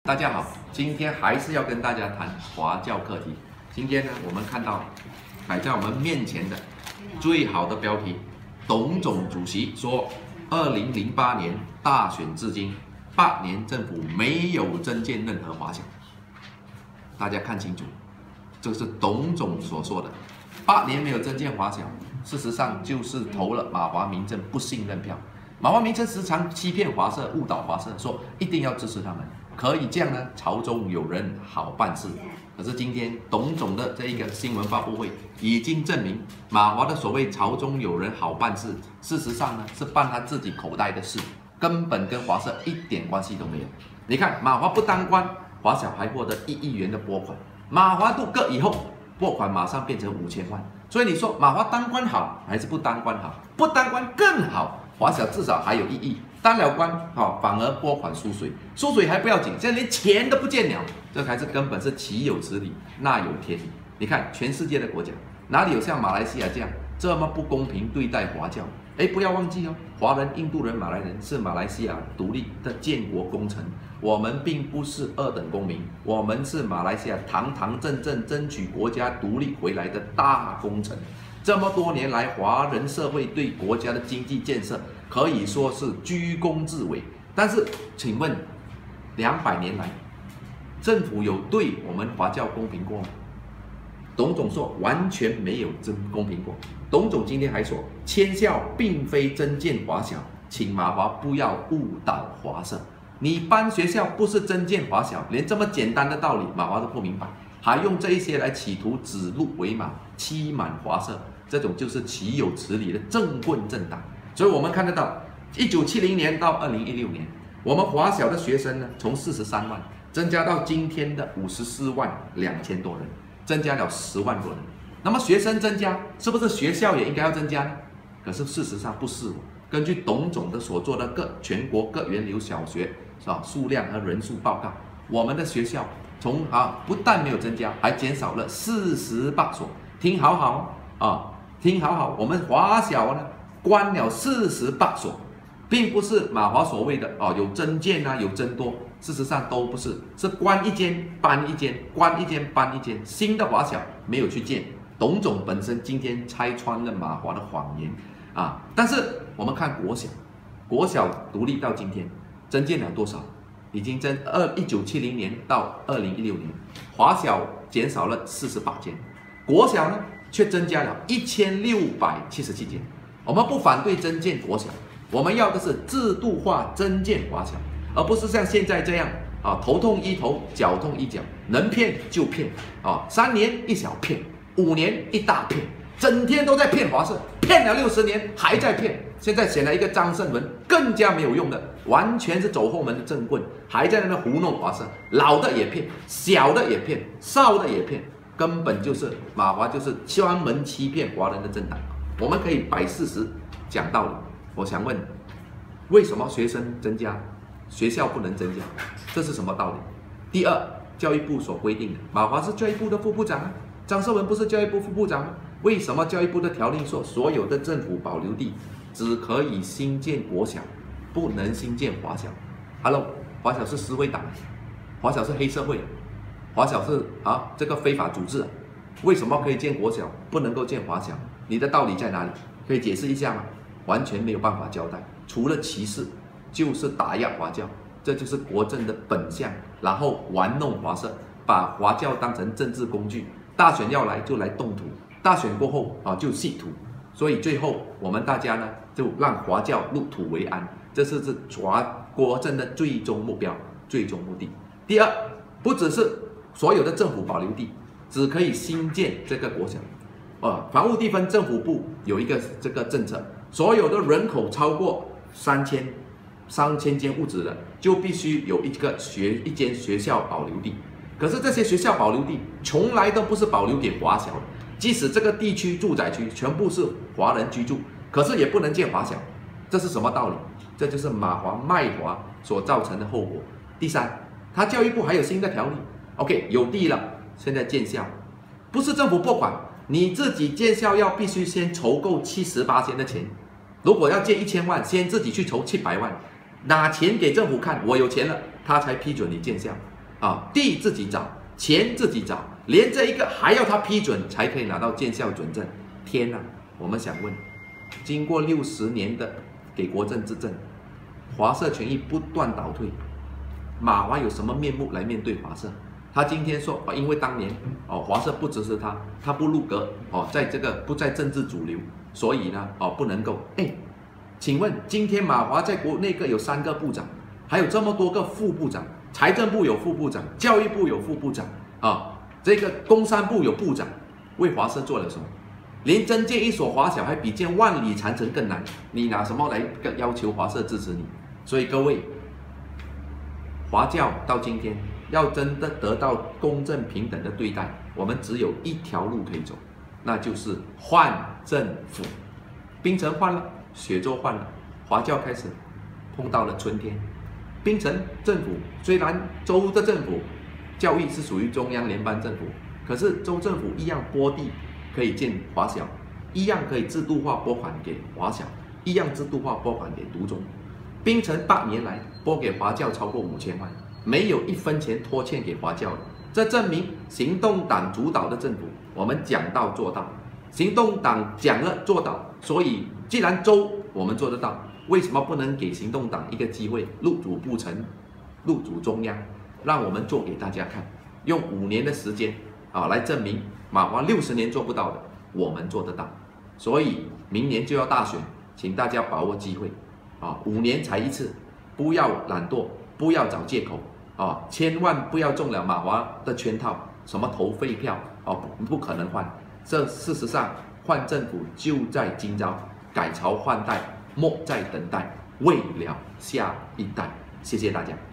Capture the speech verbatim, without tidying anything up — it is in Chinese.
大家好，今天还是要跟大家谈华教课题。今天呢，我们看到摆在我们面前的最好的标题，董总主席说，二零零八年大选至今，八年政府没有增建任何华小。大家看清楚，这是董总所说的，八年没有增建华小，事实上就是投了马华民政不信任票。马华民政时常欺骗华社、误导华社，说一定要支持他们，可以这样呢，朝中有人好办事。可是今天董总的这一个新闻发布会已经证明，马华的所谓朝中有人好办事，事实上呢是办他自己口袋的事，根本跟华社一点关系都没有。你看马华不当官，华小还获得一亿元的拨款，马华渡割以后，拨款马上变成五千万。所以你说马华当官好还是不当官好？不当官更好。华小至少还有意义，当了官好、哦、反而拨款缩水，缩水还不要紧，现在连钱都不见了，这才是根本是岂有此理，那有天理。你看全世界的国家，哪里有像马来西亚这样这么不公平对待华教？哎，不要忘记哦，华人、印度人、马来人是马来西亚独立的建国功臣，我们并不是二等公民，我们是马来西亚堂堂正正争取国家独立回来的大功臣。这么多年来，华人社会对国家的经济建设可以说是居功至伟。但是，请问，两百年来，政府有对我们华教公平过吗？董总说完全没有真公平过。董总今天还说，迁校并非增建华小，请马华不要误导华社。你搬学校不是增建华小，连这么简单的道理马华都不明白。还用这一些来企图指鹿为马，欺瞒华社，这种就是岂有此理的政棍政党。所以我们看得到，一九七零年到二零一六年，我们华小的学生呢，从四十三万增加到今天的五十四万两千多人，增加了十万多人。那么学生增加，是不是学校也应该要增加呢？可是事实上不是。根据董总的所做的各全国各源流小学是吧数量和人数报告，我们的学校从啊不但没有增加，还减少了四十八所。听好好啊，听好好，我们华小呢关了四十八所，并不是马华所谓的哦有增建啊有增多，事实上都不是，是关一间搬一间，关一间搬一间，新的华小没有去建。董总本身今天拆穿了马华的谎言啊，但是我们看国小，国小独立到今天增建了多少？已经在二一九七零年到二零一六年，华小减少了四十八间，国小呢却增加了一千六百七十七间。我们不反对增建国小，我们要的是制度化增建华小，而不是像现在这样啊，头痛医头，脚痛医脚，能骗就骗啊，三年一小骗，五年一大骗，整天都在骗华社，骗了六十年还在骗。现在选了一个张胜文，更加没有用的，完全是走后门的政棍，还在那边糊弄华社，老的也骗，小的也骗，少的也骗，根本就是马华就是专门欺骗华人的政党。我们可以摆事实讲道理。我想问，为什么学生增加，学校不能增加？这是什么道理？第二，教育部所规定的，马华是教育部的副部长啊，张胜文不是教育部副部长吗？为什么教育部的条令说，所有的政府保留地只可以新建国小，不能新建华小 ？Hello， 华小是私会党，华小是黑社会，华小是啊这个非法组织，为什么可以建国小，不能够建华小？你的道理在哪里？可以解释一下吗？完全没有办法交代，除了歧视，就是打压华教，这就是国政的本相，然后玩弄华社，把华教当成政治工具，大选要来就来动土，大选过后啊就弃土。所以最后我们大家呢，就让华教入土为安，这是是华国政的最终目标、最终目的。第二，不只是所有的政府保留地只可以新建这个国小，呃，房屋地分政府部有一个这个政策，所有的人口超过三千三千间屋子的，就必须有一个学一间学校保留地。可是这些学校保留地从来都不是保留给华小的。即使这个地区住宅区全部是华人居住，可是也不能建华小，这是什么道理？这就是马华卖华所造成的后果。第三，他教育部还有新的条例 ，OK， 有地了，现在建校，不是政府拨款，你自己建校要必须先筹够七十八千的钱，如果要建一千万，先自己去筹七百万，拿钱给政府看，我有钱了，他才批准你建校。 啊，地自己找，钱自己找，连这一个还要他批准才可以拿到建校准证。天哪！我们想问，经过六十年的给国政之政，华社权益不断倒退，马华有什么面目来面对华社？他今天说，哦，因为当年哦华社不支持他，他不入阁哦，在这个不在政治主流，所以呢哦不能够。哎，请问今天马华在国内阁有三个部长，还有这么多个副部长，财政部有副部长，教育部有副部长啊，这个工商部有部长，为华社做了什么？连增建一所华小还比建万里长城更难，你拿什么来要求华社支持你？所以各位，华教到今天要真的得到公正平等的对待，我们只有一条路可以走，那就是换政府。槟城换了，雪州换了，华教开始碰到了春天。槟城政府虽然州的政府教育是属于中央联邦政府，可是州政府一样拨地。可以建华小，一样可以制度化拨款给华小，一样制度化拨款给独中。槟城八年来拨给华教超过五千万，没有一分钱拖欠给华教的，这证明行动党主导的政府，我们讲到做到。行动党讲了做到，所以既然州我们做得到，为什么不能给行动党一个机会，入主不成，入主中央，让我们做给大家看，用五年的时间啊来证明。马华六十年做不到的，我们做得到，所以明年就要大选，请大家把握机会啊！五年才一次，不要懒惰，不要找借口啊！千万不要中了马华的圈套，什么投废票啊，不不可能换。这事实上换政府就在今朝，改朝换代莫再等待，为了下一代。谢谢大家。